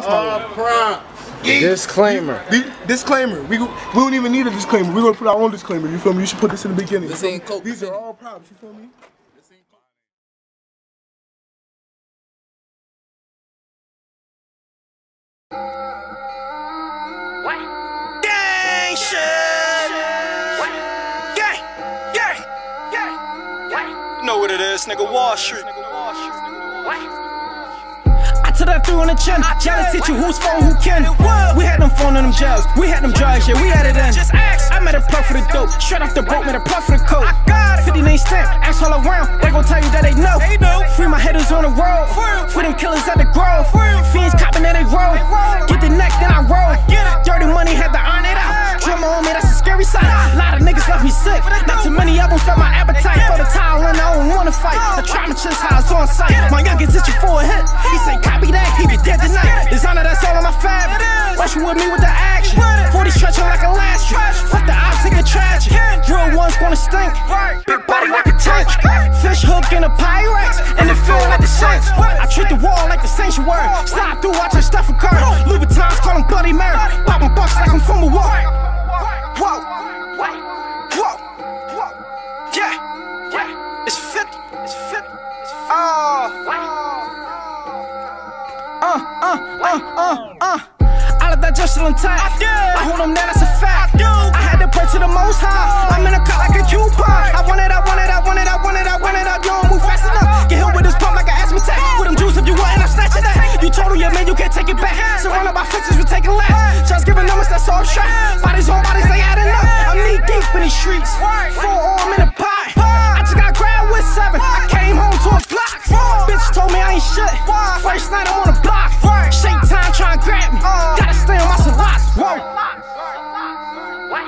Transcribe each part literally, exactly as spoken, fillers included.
All props. Disclaimer. Disclaimer. We, we don't even need a disclaimer. We're gonna put our own disclaimer. You feel me? You should put this in the beginning. This ain't coke. These are all props. You feel me? What? Gang shit. What? Gang. Gang. Gang. What? You know what it is, nigga. Wall Street. What? To that through on the chin, jealous teach you who's phone, who can. We had them phone in them jails, we had them drugs, yeah, we had it in. I made a puff for the dope, straight off the boat, made a puff for the coat. fifty name stamp, ask all around, they gon' tell you that they know. Free my hitters on the road, free them killers at the grove. Fiends copping that they roll, get the neck, then I roll. Dirty money, had to earn it out. Drummer on me, that's a scary sight. A lot of niggas left me sick, not too many of them felt my appetite. For the towel and I don't wanna fight, the trauma just how it's on sight. My youngest hit you for a hit, he say copy that, he be dead tonight. Designer, that's all on my fabric. Rush you with me with the action. forty stretching like a last stretch. Fuck the ops, take a tragic. Real ones gonna stink. Big body like a tank. Fish hook in a Pyrex, and it feel like the Saints. I treat the wall like the sanctuary. Slide through, watch her stuff occur. Louboutins call him Bloody Mary. Popping bucks like I'm from a war. Whoa, whoa, whoa, yeah, yeah. It's fifty, it's fifty, it's fifty. Oh. Uh, uh, uh, uh, uh. I let that just intact. I hold them down, that's a fact. I had to pray to the most high. I'm in a cut like a coupon. I want it, I want it, I want it, I want it, I want it. I don't move fast enough. Get hit with this pump like an asthma attack. With them juice if you want, and I'm snatching that. You told him, yeah, man, you can't take it back. Surrounded by fences, we taking laps. Just giving numbers, that's all shot. Bodies on bodies, they adding up. I'm knee deep in these streets. Full arm in a pie. I just got grabbed with seven. I came home to a block. Bitch told me I ain't shit. First night I'm on a block. Shake time trying to grab me. Gotta stay on my salats. Whoa. What?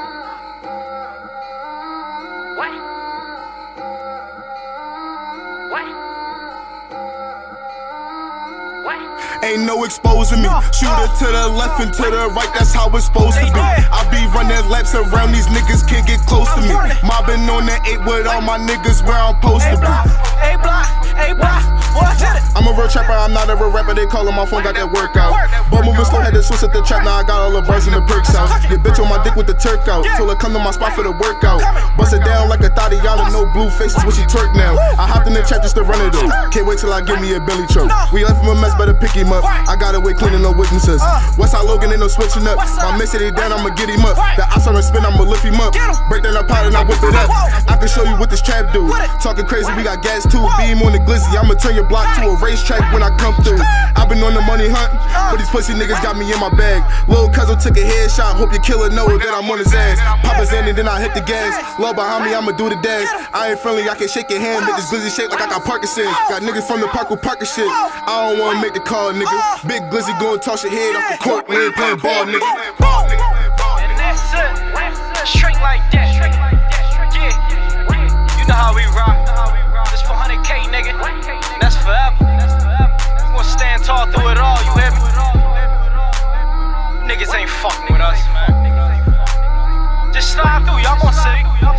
What? What? What? Ain't no exposing me. Shooter to the left and to the right, that's how it's supposed to be. I be running laps around, these niggas can't get close to me. Mobbing on the eight with all my niggas where I'm supposed to be. A block, A block, what? I'm a real trapper, I'm not a real rapper. They call on my phone, got that workout. But moving slow, had to switch at the trap. Now I got all the bars and the perks out. Your bitch on my dick with the Turk out. Till it come to my spot for the workout. Bust it down like a Thotiana, no blue faces when she twerk now. I hopped in the trap just to run it up. Can't wait till I give me a belly choke. We left him a mess, better pick him up. I got away cleaning, no witnesses. Westside Logan ain't no switching up. My miss it down, I'ma get him up. The ice on the spin, I'ma lift him up. Break down the pot and I whip it up. I can show you what this trap do. Talking crazy, we got gas too. Beam on the glizzy, I'ma turn your block to a racetrack when I come through. I've been on the money hunt, but these pussy niggas got me in my bag. Lil' cousin took a headshot, hope your killer know that I'm on his ass. Papa's in and then I hit the gas. Low behind me, I'ma do the dash. I ain't friendly, I can shake your hand, make this glizzy shake like I got Parkinson's. Got niggas from the park with Parker shit. I don't wanna make the call, nigga. Big glizzy gon' toss your head off the court, we ain't playing ball, nigga. And that's it. Straight like that. Yeah. You know how we rock. This four hundred K, nigga. That's forever. We gon' stand tall through it all, you hear me? Niggas ain't fucking with us, man. Just slide through, y'all gon' see.